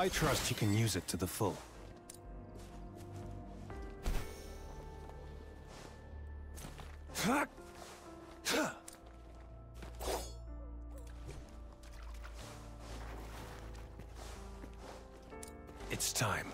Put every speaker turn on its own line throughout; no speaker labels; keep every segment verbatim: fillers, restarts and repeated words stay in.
I trust you can use it to the full. It's time.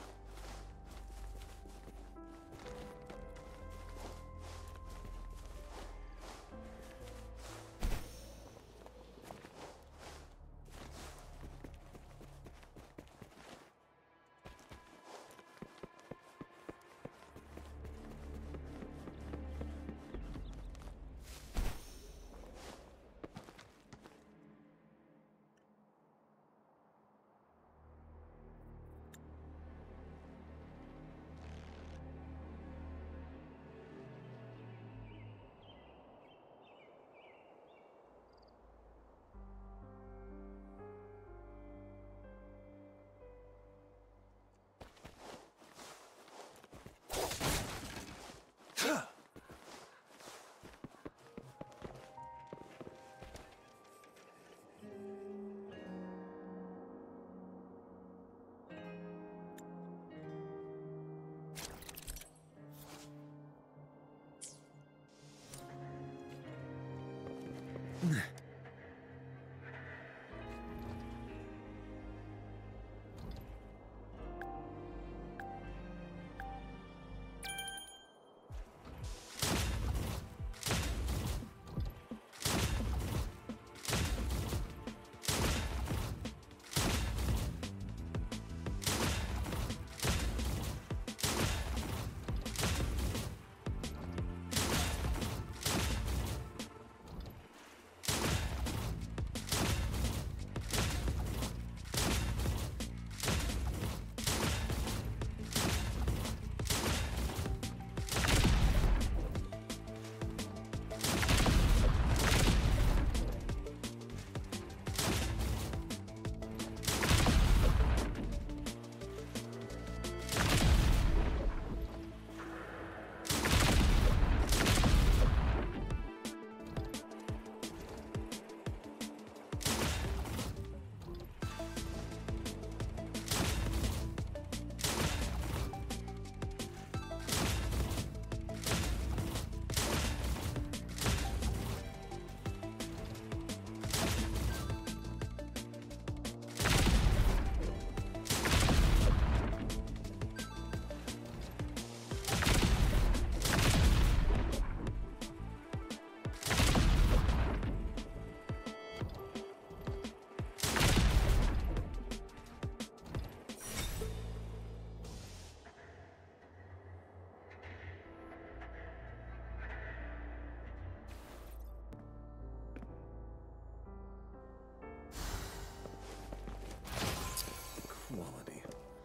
Quality.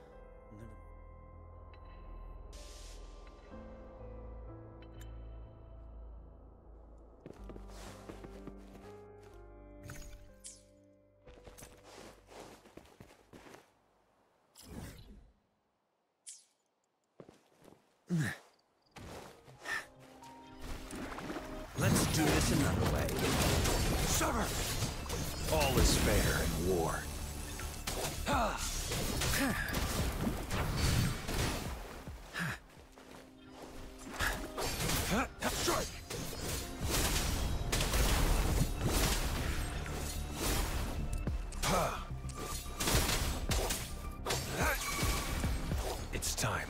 Never...
Let's do this another way. Sever! All is fair in war. Strike! It's time.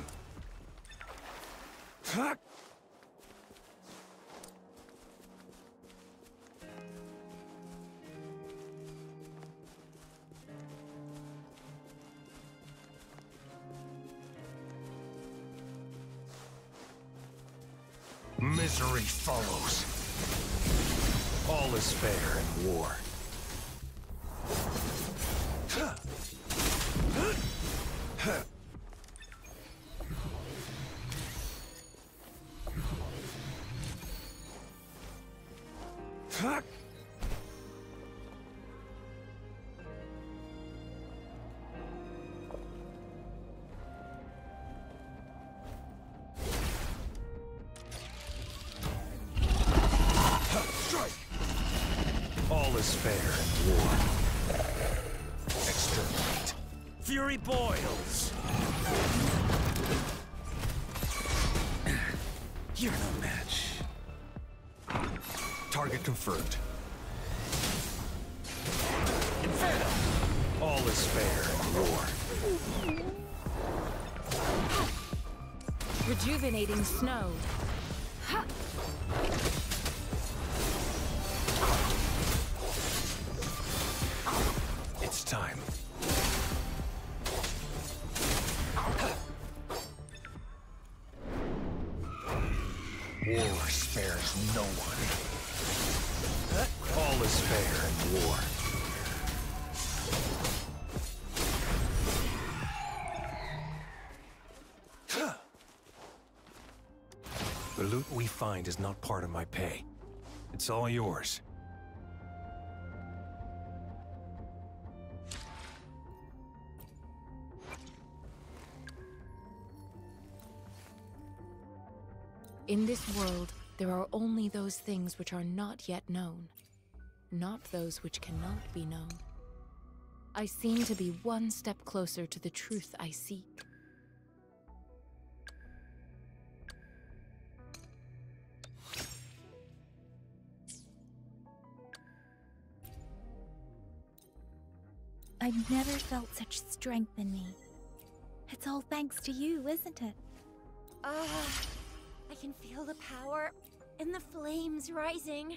Misery follows. All is fair in war. All is fair in war. Exterminate. Fury boils! You're no match. Target confirmed. Inferno! All is fair in war.
Rejuvenating snow. Ha!
It's time. War spares no one. All is fair in war. The loot we find is not part of my pay. It's all yours.
In this world, there are only those things which are not yet known, not those which cannot be known. I seem to be one step closer to the truth I seek.
I've never felt such strength in me. It's all thanks to you, isn't it?
Ah, I can feel the power and the flames rising.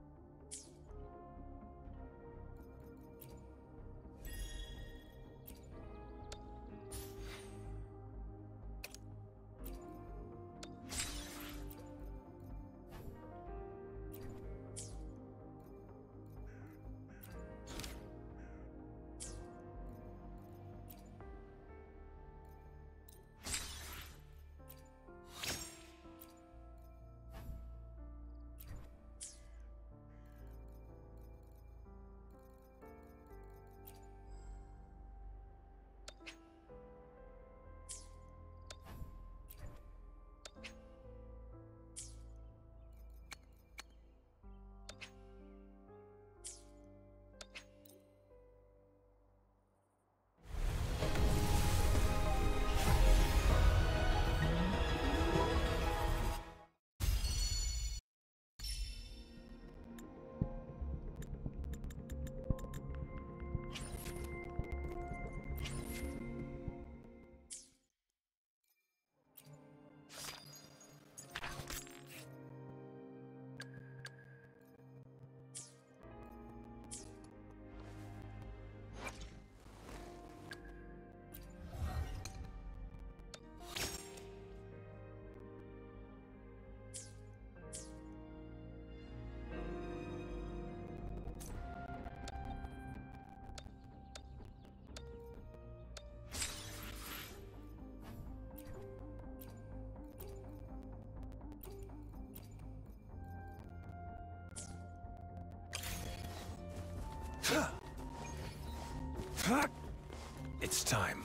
It's time.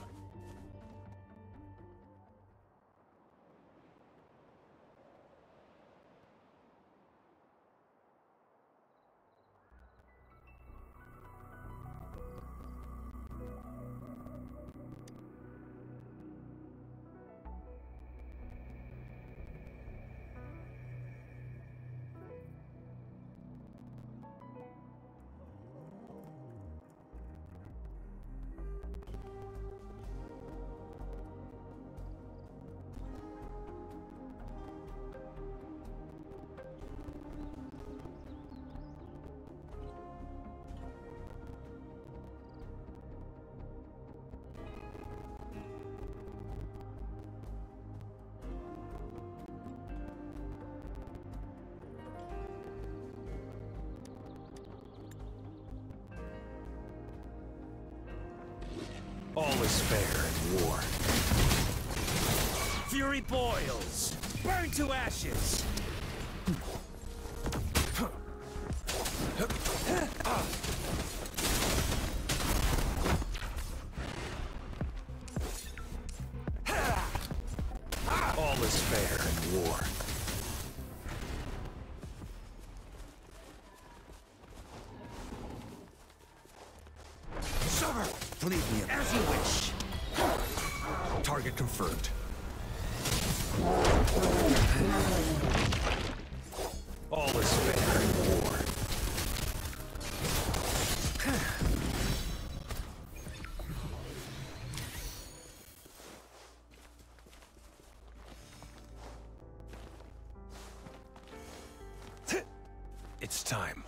All is fair in war. Fury boils! Burn to ashes! All is fair in war. Summer! Leave me as you wish. Target confirmed. All is fair in war. It's time.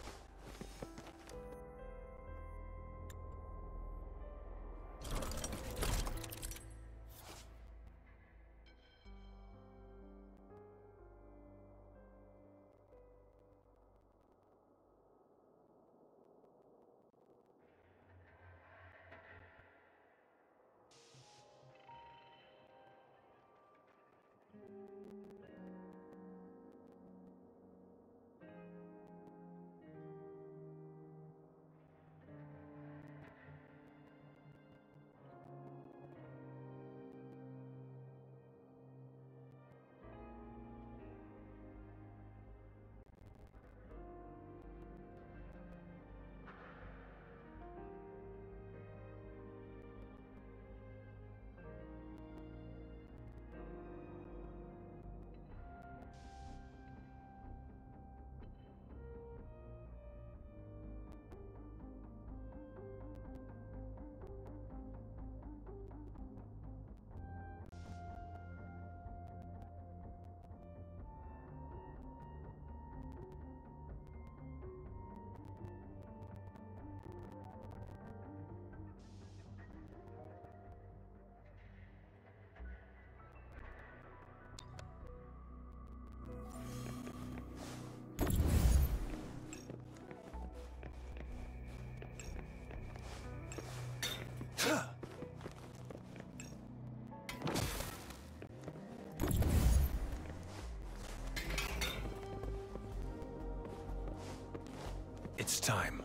It's time.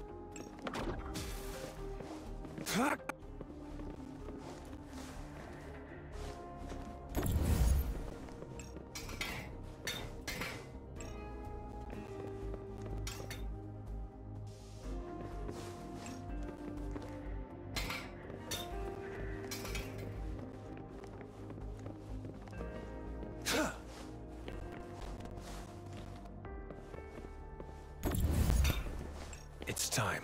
It's time.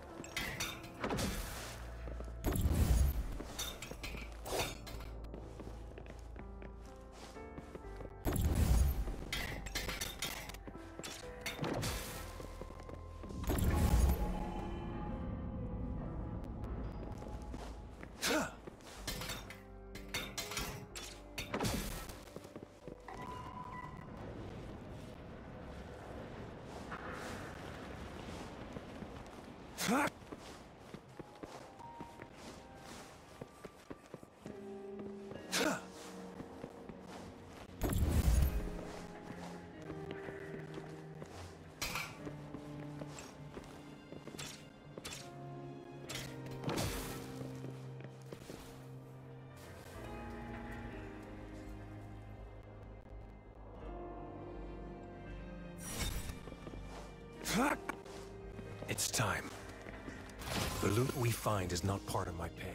It's time. The loot we find is not part of my pay.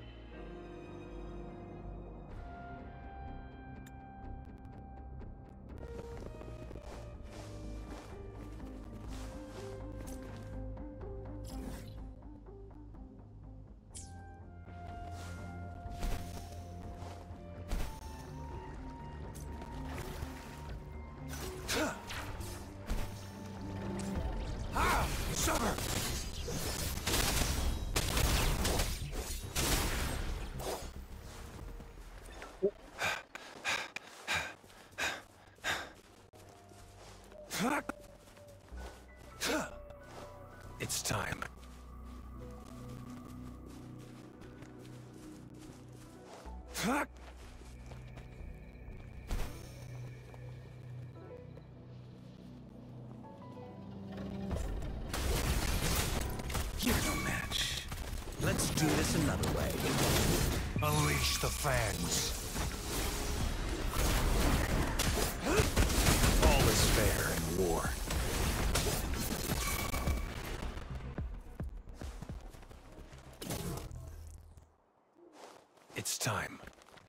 It's time. You're no match. Let's do this another way. Unleash the fans. All is fair in war. It's time.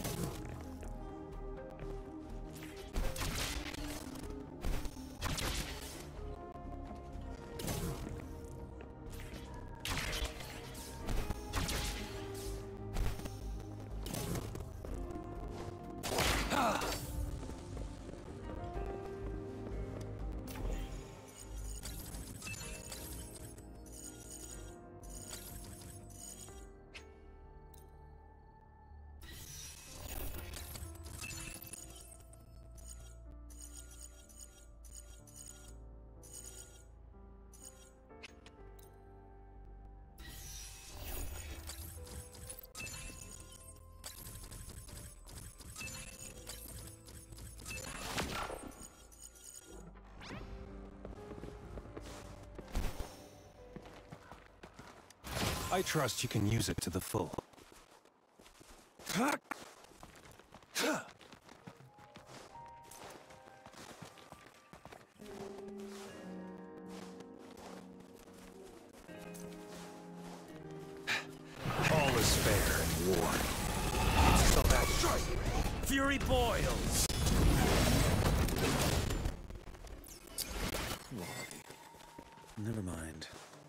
I trust you can use it to the full. All is fair in war. So that's right. Fury boils. Never mind.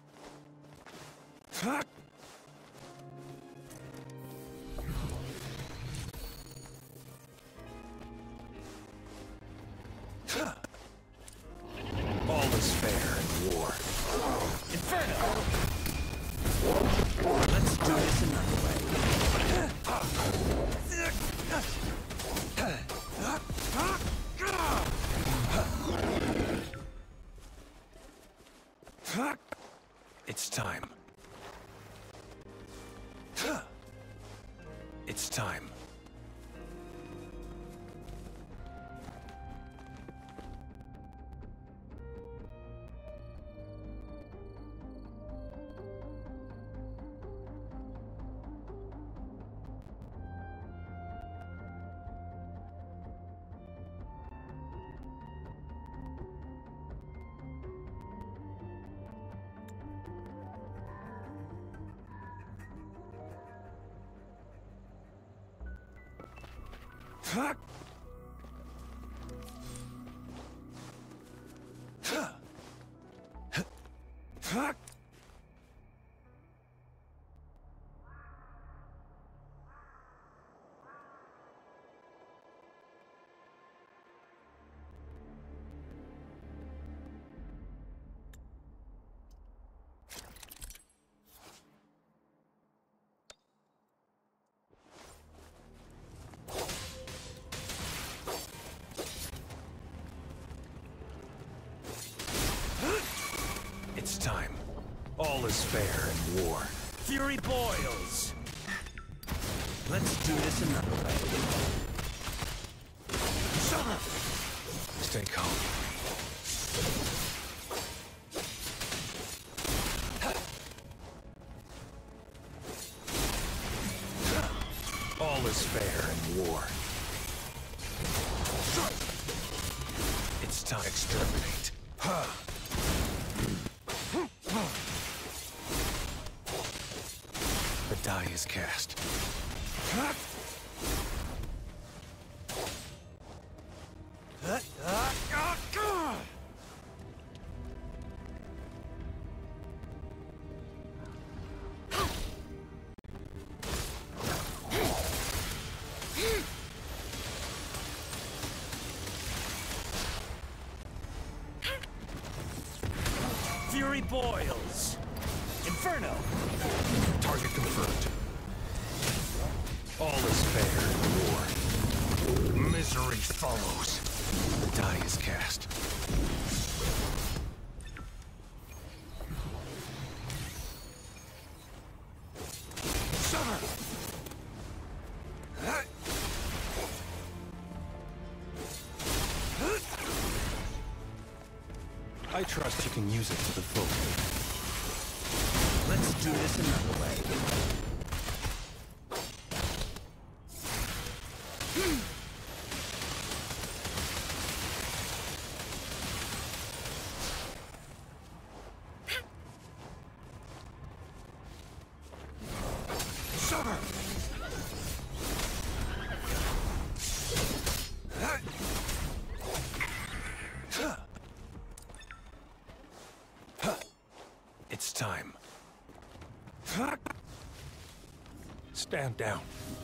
All is fair in war. Inferno! Let's do this another way. It's time. It's time. Fuck! Fuck! It's time. All is fair in war. Fury boils! Let's do this another way. Summer! Stay calm. All is fair in war. It's time to exterminate. Huh. The die is cast. Fury boils! Inferno! Target confirmed. All is fair in war. Misery follows. The die is cast. Summer! I trust you can use it to the full. Let's do this another way. Summer! time. Stand down.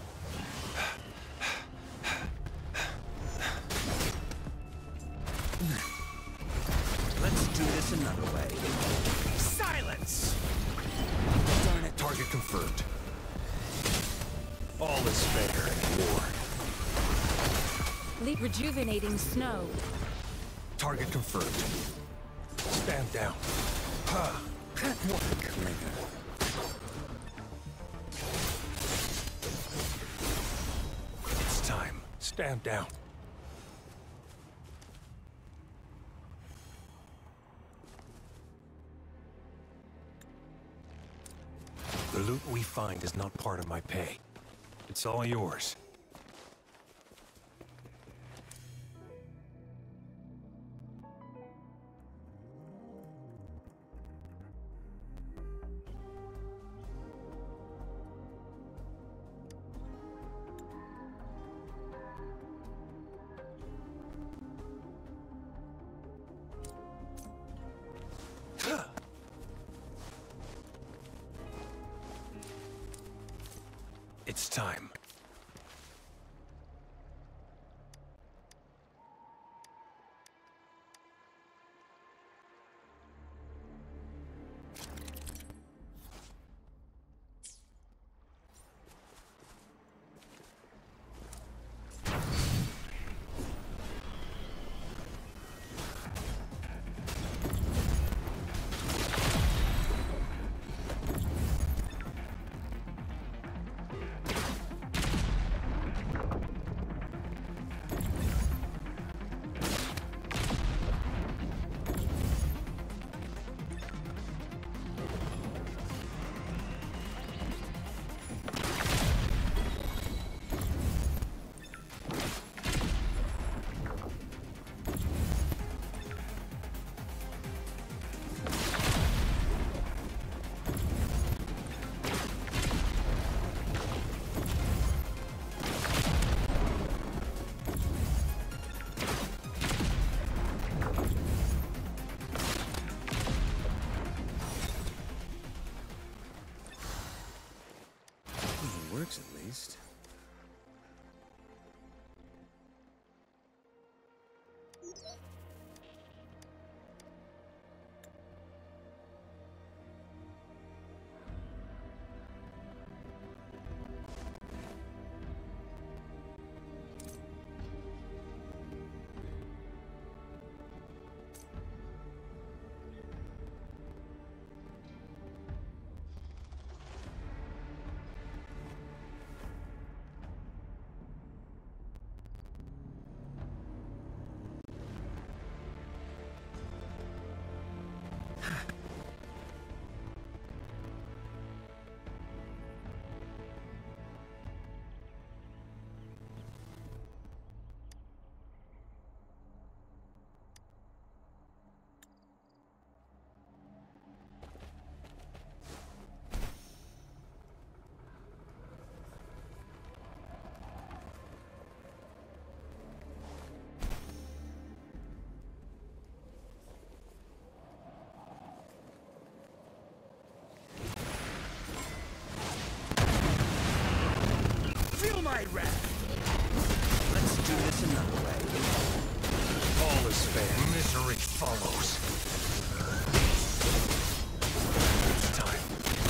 Let's do this another way. Silence! Darn it. Target confirmed. All is fair in war.
Le rejuvenating snow.
Target confirmed. Stand down. Ha! What a clinger. It's time. Stand down. The loot we find is not part of my pay. It's all yours. It's time. Works at least. Feel my wrath! Let's do this another way. All is fair. Misery follows. It's time.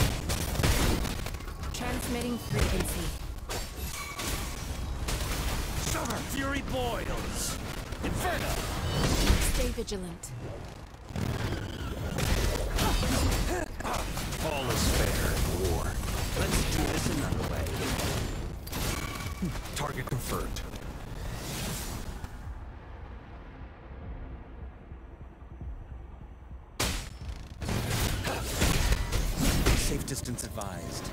Transmitting frequency.
Summer fury boils! Inferno!
Stay vigilant.
All is fair in war. Let's do this another way. Target confirmed. Safe distance advised.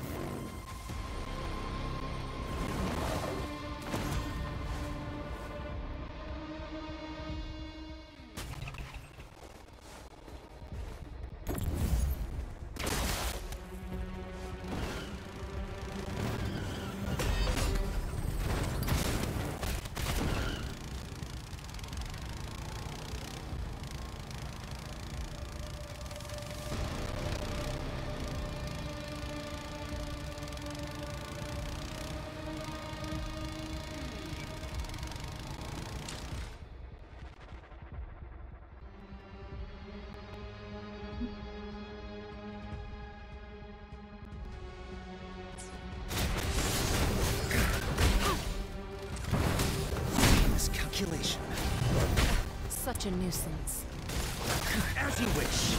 such a nuisance.
As you wish.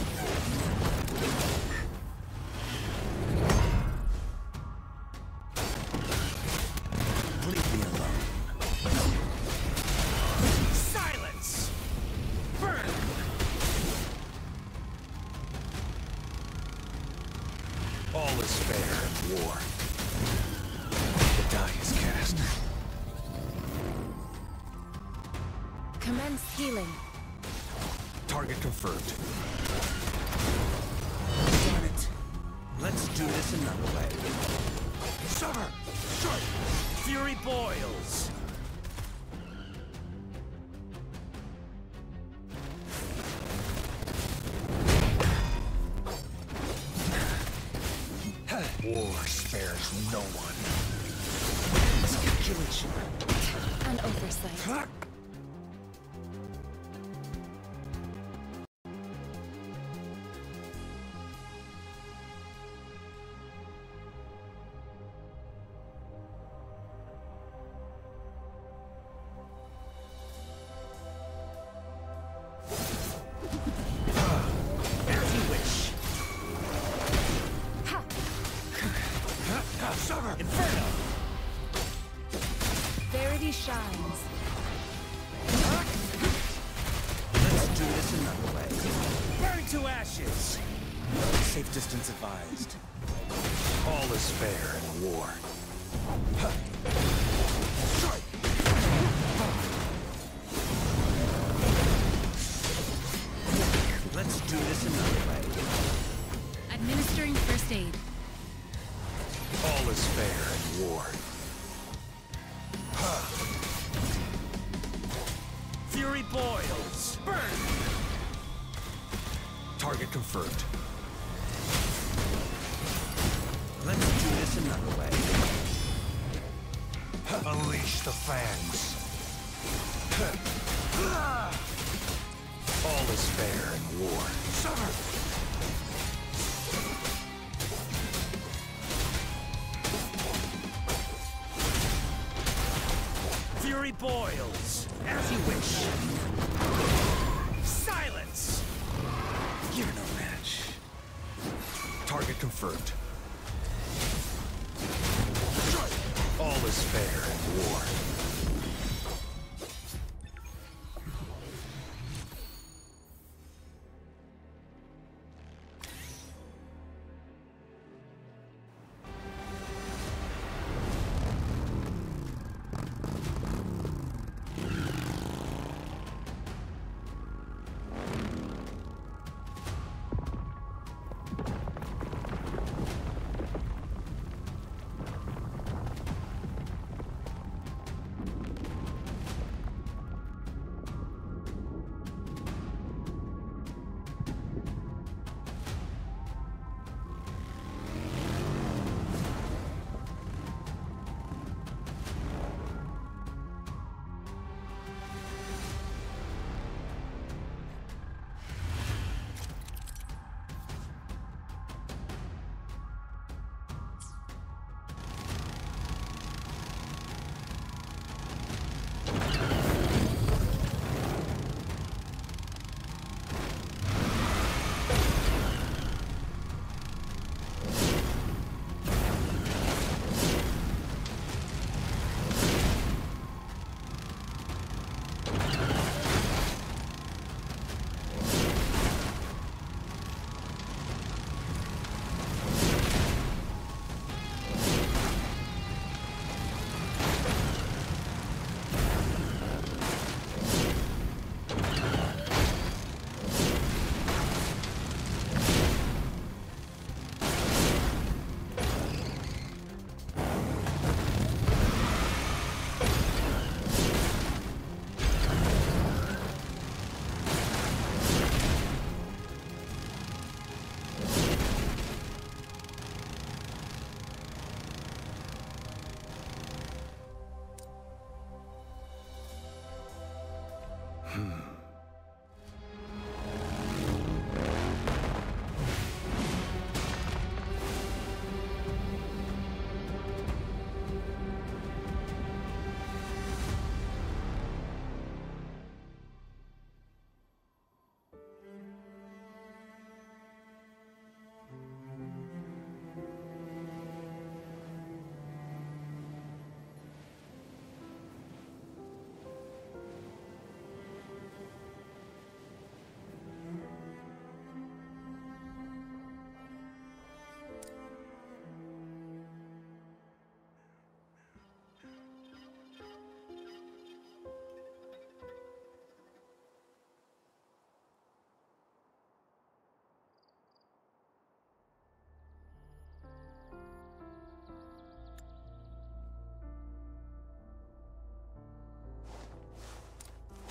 Leave me alone. Silence! Burn! All is fair in war. The die is cast.
Commence healing.
Target confirmed. Damn it. Let's do this another way. Summer! Strike! Fury boils! War spares no one. Miscalculation.
An oversight.
Inferno!
Verity shines.
Let's do this another way. Burn to ashes! Safe distance advised. All is fair in war. Strike! Let's do this another way.
Administering first aid.
All is fair in war. Fury boils! Burn! Target confirmed. Let's do this another way. Unleash the fangs. All is fair in war. Summer! Fury boils, as you wish. Silence! You're no match. Target confirmed. All is fair in war.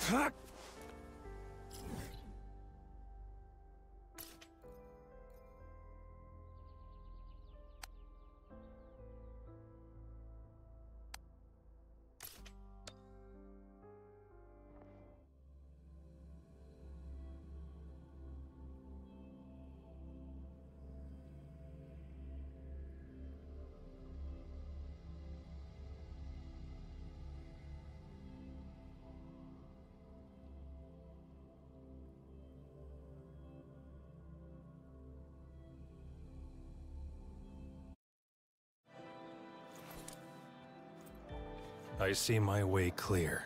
I see my way clear.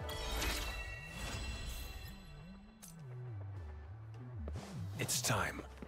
It's time.